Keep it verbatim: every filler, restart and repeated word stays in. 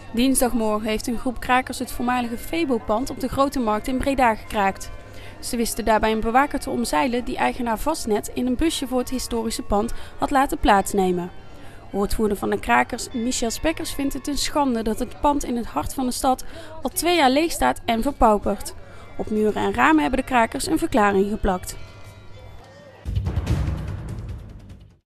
Dinsdagmorgen heeft een groep krakers het voormalige Febo-pand op de Grote Markt in Breda gekraakt. Ze wisten daarbij een bewaker te omzeilen die eigenaar Vastnet in een busje voor het historische pand had laten plaatsnemen. Woordvoerder van de krakers, Michel Spekkers, vindt het een schande dat het pand in het hart van de stad al twee jaar leeg staat en verpaupert. Op muren en ramen hebben de krakers een verklaring geplakt.